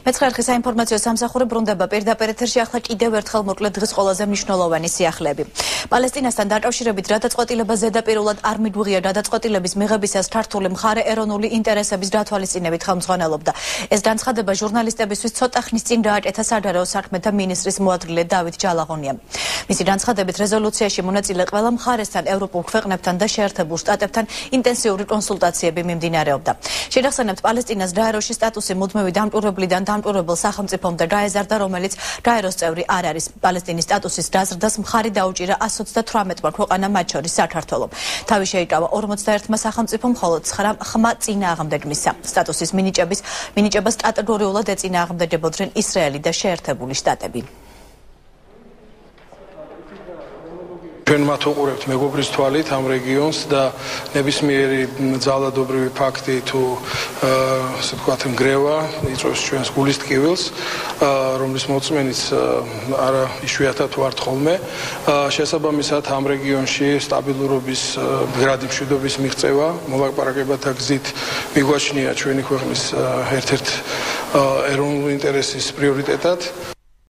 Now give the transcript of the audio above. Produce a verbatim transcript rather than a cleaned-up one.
მეცხრე დღის საინფორმაციო სამსახური ბრუნდება პირდაპირ ეთერში ახლა კიდევ ერთხელ მოკლედ დღის ყველაზე მნიშვნელოვანი სიახლეები. პალესტინასთან დაკავშირებით გადაწყვეტილება ზედაპირულად არ მიგვიღია გადაწყვეტილების მიღებისას ქართული მხარე ეროვნული ინტერესების დათვალისწინებით ხელმძღვანელობდა. ეს განცხადება ჟურნალისტებისთვის ცოტა ხნის წინ გააკეთა საგარეო საქმეთა მინისტრის მოადგილე დავით ჯალაღონიამ. მისი განცხადებით რეზოლუციაში მონაწილე ყველა მხარესთან, ევროპულ ქვეყნებთან და შეერთებულ შტატებთან ინტენსიური კონსულტაციები მიმდინარეობდა. შეგახსენებთ, პალესტინას გაეროში სტატუსი მუდმივი დამკვირვებლიდან დამკვირვებელ სახელმწიფომდე გაეზარდა, რომელიც გაეროს წევრი არ არის. პალესტინის სტატუსის გაზრდას მხარი დაუჭირა ასს ოცდათვრამეტმა ქვეყანამ, მათ შორის საქართველომ. თავი შეიკავა ორმოცდაერთმა სახელმწიფომ, ხოლო ცხრა ხმა წინააღმდეგ მისცა. სტატუსის მინიჭების მინიჭებას კატეგორიულად ეწინააღმდეგებოდნენ ისრაელი და შეერთებული შტატები. ჩვენ მათ უყურებთ მეგობრის თვალით ამ რეგიონს და ნებისმიერი ძალადობრივი ფაქტი თუ ასე ვთქვათ ნგრევა იწვევს ჩვენს გულის ტკივილს, რომლის მოწმენიც არა იშვიათად ვართ ხოლმე. შესაბამისად ამ რეგიონში სტაბილურობის მდგრადი მშვიდობის მიღწევა მოლაპარაკებათა გზით მიგვაჩნია ჩვენი ქვეყნის ერთ-ერთ ეროვნული ინტერესის პრიორიტეტად.